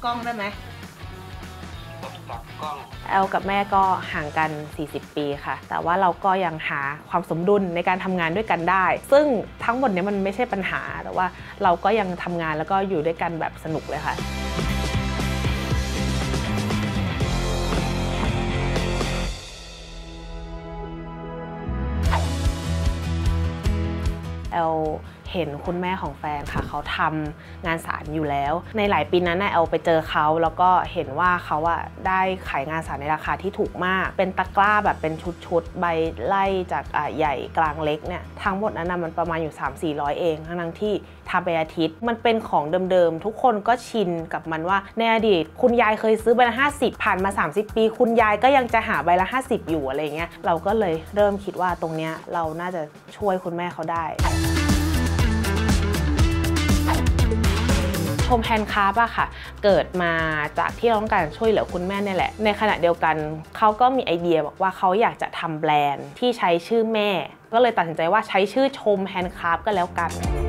กล้องได้ไหมจับกล้องแอลกับแม่ก็ห่างกัน40 ปีค่ะแต่ว่าเราก็ยังหาความสมดุลในการทำงานด้วยกันได้ซึ่งทั้งหมดนี้มันไม่ใช่ปัญหาแต่ว่าเราก็ยังทำงานแล้วก็อยู่ด้วยกันแบบสนุกเลยค่ะแอลเห็นคุณแม่ของแฟนค่ะเขาทำงานศาลอยู่แล้วในหลายปีนั้นแอลไปเจอเขาแล้วก็เห็นว่าเขาได้ขายงานศาลในราคาที่ถูกมากเป็นตะกร้าแบบเป็นชุดๆใบไล่จากใหญ่กลางเล็กเนี่ยทั้งหมดนั้นมันประมาณอยู่ 300-400 เองทั้งที่ทำไปอาทิตย์มันเป็นของเดิมๆทุกคนก็ชินกับมันว่าในอดีตคุณยายเคยซื้อใบละ50ผ่านมา30 ปีคุณยายก็ยังจะหาใบละ50อยู่อะไรเงี้ยเราก็เลยเริ่มคิดว่าตรงเนี้ยเราน่าจะช่วยคุณแม่เขาได้ชมแฮนด์คราฟค่ะเกิดมาจากที่เราต้องการช่วยเหลือคุณแม่นี่แหละในขณะเดียวกันเขาก็มีไอเดียบอกว่าเขาอยากจะทำแบรนด์ที่ใช้ชื่อแม่ก็เลยตัดสินใจว่าใช้ชื่อชมแฮนด์คราฟก็แล้วกัน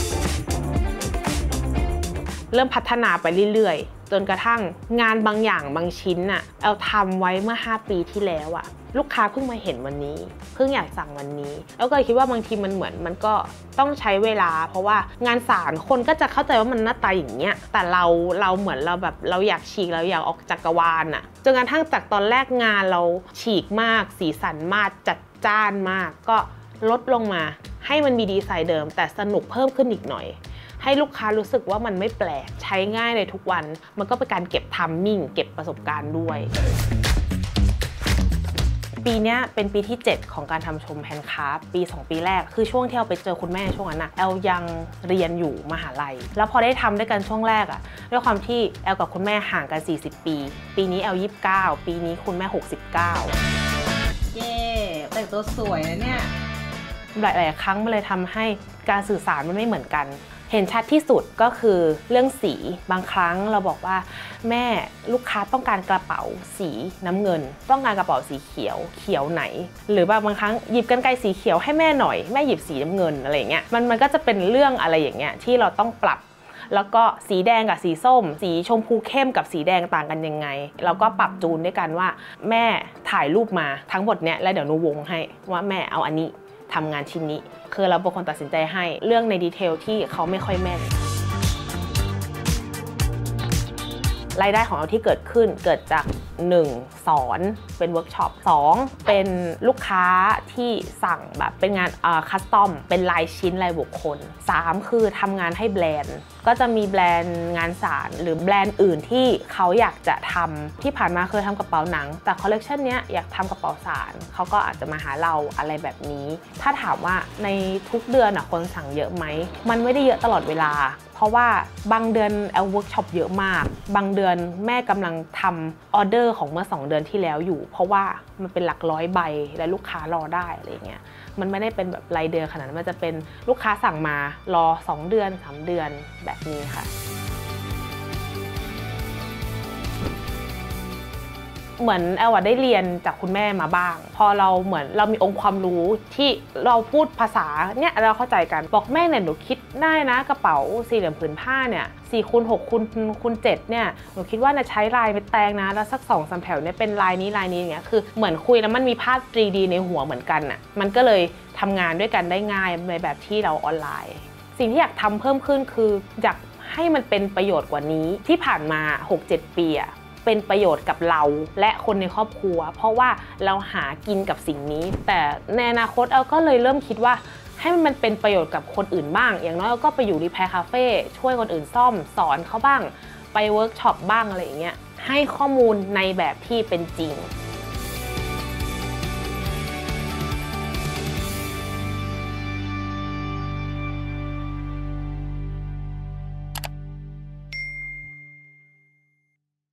เริ่มพัฒนาไปเรื่อยๆจนกระทั่งงานบางอย่างบางชิ้นเอาทำไว้เมื่อ5 ปีที่แล้วลูกค้าเพิ่งมาเห็นวันนี้เพิ่งอยากสั่งวันนี้แล้วก็คิดว่าบางทีมันก็ต้องใช้เวลาเพราะว่างานศาลคนก็จะเข้าใจว่ามันหน้าตาอย่างเงี้ยแต่เราเหมือนเราแบบเราอยากฉีกเราอยากออกจักรวาลจนกระทั่งจากตอนแรกงานเราฉีกมากสีสันมากจัดจ้านมากก็ลดลงมาให้มันมีดีไซน์เดิมแต่สนุกเพิ่มขึ้นอีกหน่อยให้ลูกค้ารู้สึกว่ามันไม่แปลกใช้ง่ายในทุกวันมันก็เป็นการเก็บทัมมิ่งเก็บประสบการณ์ด้วยปีนี้เป็นปีที่7ของการทำชมแฮนด์คราฟปี2 ปีแรกคือช่วงที่เราไปเจอคุณแม่ช่วงนั้นแอลยังเรียนอยู่มหาลัยแล้วพอได้ทำด้วยกันช่วงแรกด้วยความที่แอลกับคุณแม่ห่างกัน40 ปีปีนี้แอล29ปีนี้คุณแม่69เย้แต่งตัวสวยนะเนี่ยหลายๆครั้งมันเลยทำให้การสื่อสารมันไม่เหมือนกันเห็นชัดที่สุดก็คือเรื่องสีบางครั้งเราบอกว่าแม่ลูกค้าต้องการกระเป๋าสีน้ำเงินต้องการกระเป๋าสีเขียวไหนหรือบางครั้งหยิบกรรไกรสีเขียวให้แม่หน่อยแม่หยิบสีน้ำเงินอะไรอย่างเงี้ยมันก็จะเป็นเรื่องอะไรอย่างเงี้ยที่เราต้องปรับแล้วก็สีแดงกับสีส้มสีชมพูเข้มกับสีแดงต่างกันยังไงเราก็ปรับจูนด้วยกันว่าแม่ถ่ายรูปมาทั้งหมดเนี้ยแล้วเดี๋ยวหนูวงให้ว่าแม่เอาอันนี้ทำงานชิ้นนี้คือเราเป็นคนตัดสินใจให้เรื่องในดีเทลที่เขาไม่ค่อยแม่นรายได้ของเราที่เกิดขึ้นเกิดจาก1สอนเป็นเวิร์กช็อป2เป็นลูกค้าที่สั่งแบบเป็นงานคัสตอมเป็นลายชิ้นลายบุคคล3คือทำงานให้แบรนด์ก็จะมีแบรนด์งานศาลหรือแบรนด์อื่นที่เขาอยากจะทำที่ผ่านมาเคยทำกระเป๋าหนังแต่คอลเลกชันนี้อยากทำกระเป๋าศาลเขาก็อาจจะมาหาเราอะไรแบบนี้ถ้าถามว่าในทุกเดือนคนสั่งเยอะไหมมันไม่ได้เยอะตลอดเวลาเพราะว่าบางเดือนแอลเวิร์กช็อปเยอะมากบางเดือนแม่กำลังทำออเดอร์ของเมื่อ2 เดือนที่แล้วอยู่เพราะว่ามันเป็นหลักร้อยใบและลูกค้ารอได้อะไรเงี้ยมันไม่ได้เป็นแบบรายเดือนขนาดนั้นมันจะเป็นลูกค้าสั่งมารอ2 เดือน3 เดือนแบบนี้ค่ะเหมือนแอลได้เรียนจากคุณแม่มาบ้างพอเราเหมือนเรามีองค์ความรู้ที่เราพูดภาษาเนี่ยเราเข้าใจกันบอกแม่เนี่ยหนูคิดได้นะกระเป๋า4 เหลี่ยมผืนผ้าเนี่ย4x6x7เนี่ยหนูคิดว่าใช้ลายเป็นแตงนะแล้วสัก2-3 แถวเนี่ยเป็นลายนี้อย่างเงี้ยคือเหมือนคุยแล้วมันมีภาพ 3D ในหัวเหมือนกันมันก็เลยทำงานด้วยกันได้ง่ายในแบบที่เราออนไลน์สิ่งที่อยากทำเพิ่มขึ้นคืออยากให้มันเป็นประโยชน์กว่านี้ที่ผ่านมา 6-7 ปีเป็นประโยชน์กับเราและคนในครอบครัวเพราะว่าเราหากินกับสิ่งนี้แต่ในอนาคตก็เลยเริ่มคิดว่าให้มันเป็นประโยชน์กับคนอื่นบ้างอย่างน้อยก็ไปอยู่รีแพร์คาเฟ่ช่วยคนอื่นซ่อมสอนเขาบ้างไปเวิร์กช็อปบ้างอะไรอย่างเงี้ยให้ข้อมูลในแบบที่เป็นจริง